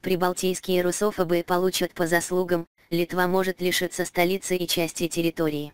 Прибалтийские русофобы получат по заслугам, Литва может лишиться столицы и части территории.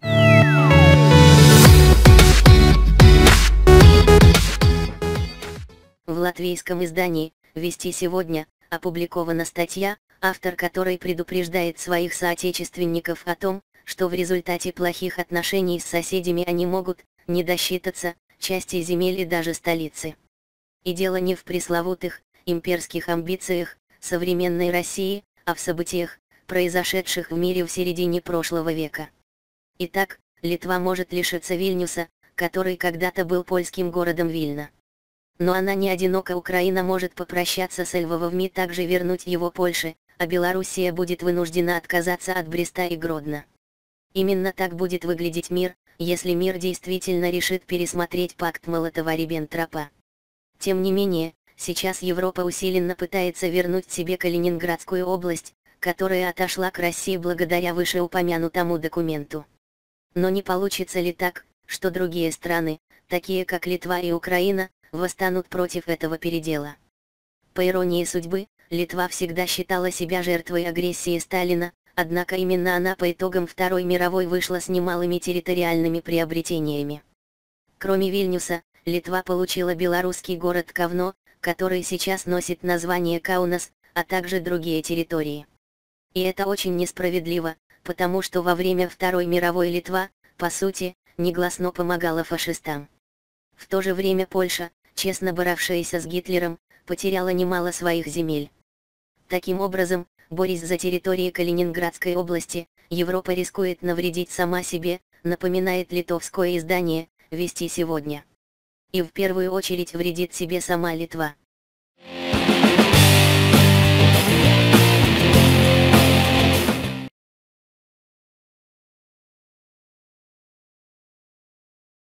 В латвийском издании «Вести сегодня» опубликована статья, автор которой предупреждает своих соотечественников о том, что в результате плохих отношений с соседями они могут не досчитаться части земель и даже столицы. И дело не в пресловутых имперских амбициях современной России, а в событиях, произошедших в мире в середине прошлого века. Итак, Литва может лишиться Вильнюса, который когда-то был польским городом Вильна. Но она не одинока. Украина может попрощаться с Львовом и также вернуть его Польше, а Белоруссия будет вынуждена отказаться от Бреста и Гродно. Именно так будет выглядеть мир, если мир действительно решит пересмотреть пакт Молотова-Риббентропа. Тем не менее, сейчас Европа усиленно пытается вернуть себе Калининградскую область, которая отошла к России благодаря вышеупомянутому документу. Но не получится ли так, что другие страны, такие как Литва и Украина, восстанут против этого передела? По иронии судьбы, Литва всегда считала себя жертвой агрессии Сталина, однако именно она по итогам Второй мировой вышла с немалыми территориальными приобретениями. Кроме Вильнюса, Литва получила белорусский город Ковно, который сейчас носит название Каунас, а также другие территории. И это очень несправедливо, потому что во время Второй мировой Литва, по сути, негласно помогала фашистам. В то же время Польша, честно боровшаяся с Гитлером, потеряла немало своих земель. Таким образом, борясь за территории Калининградской области, Европа рискует навредить сама себе, напоминает литовское издание «Вести сегодня». И в первую очередь вредит себе сама Литва.